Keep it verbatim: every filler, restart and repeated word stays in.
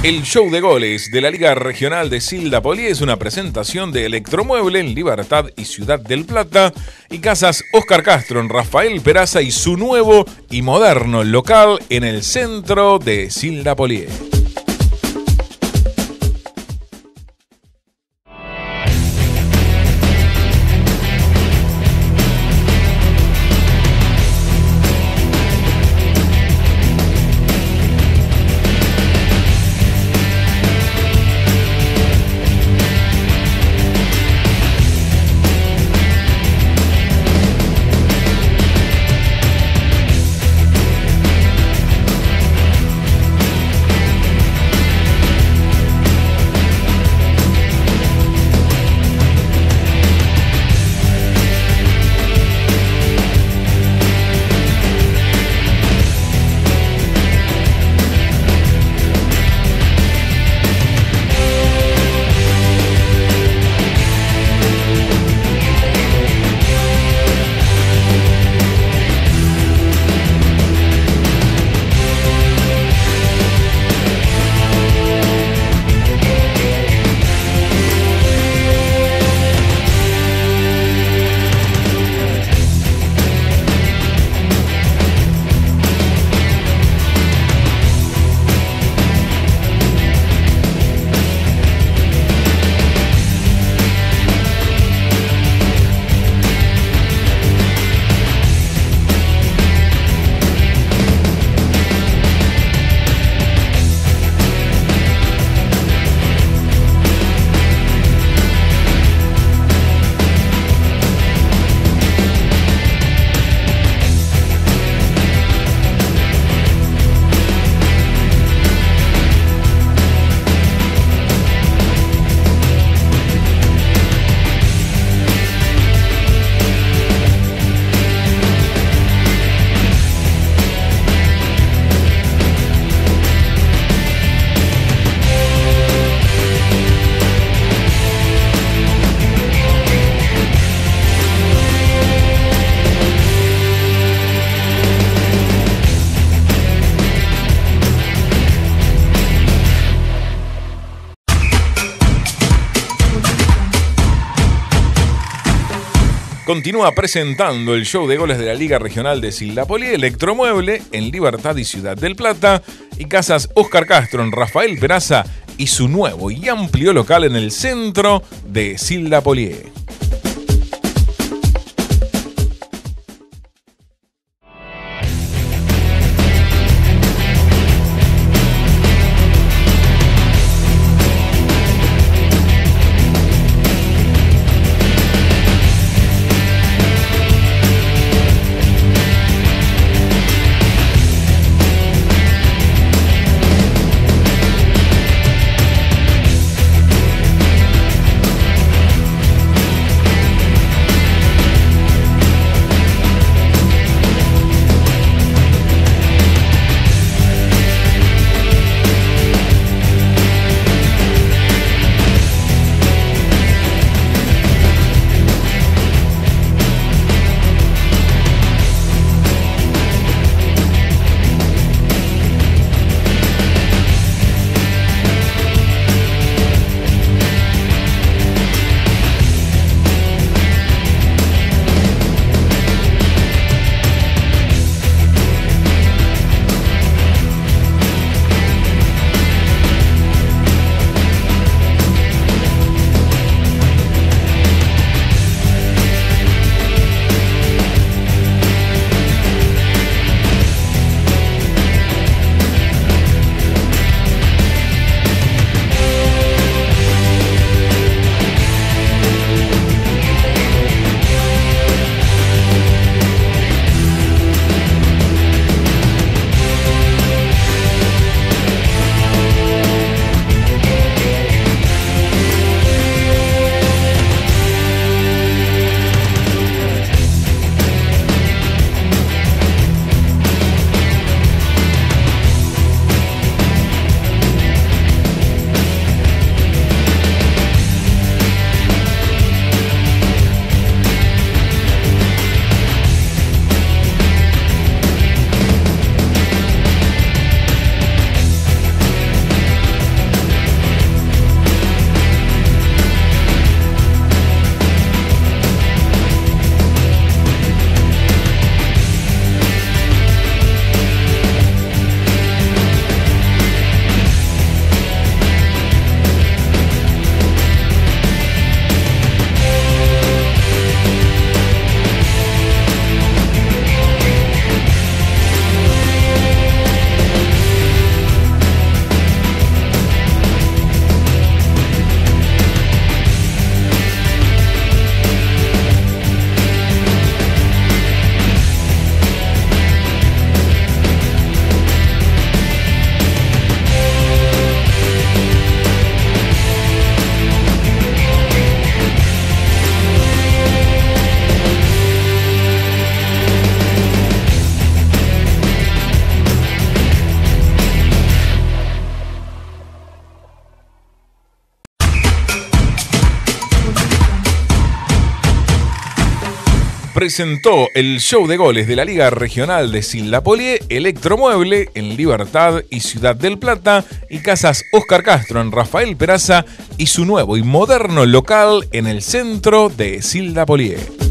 El show de goles de la Liga Regional de Silda Polié es una presentación de Electromueble en Libertad y Ciudad del Plata y Casas Oscar Castro en Rafael Peraza y su nuevo y moderno local en el centro de Silda Polié. Continúa presentando el show de goles de la Liga Regional de Silda Polié, Electromueble en Libertad y Ciudad del Plata y Casas Oscar Castro en Rafael Peraza y su nuevo y amplio local en el centro de Silda Polié. presentó el show de goles de la Liga Regional de Silda-Polié, Electromueble en Libertad y Ciudad del Plata y Casas Oscar Castro en Rafael Peraza y su nuevo y moderno local en el centro de Silda-Polié.